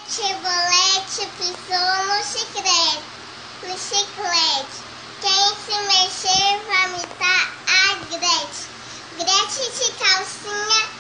Chevrolet pisou no chiclete. Quem se mexer vai imitar a Gretchen. Gretchen de calcinha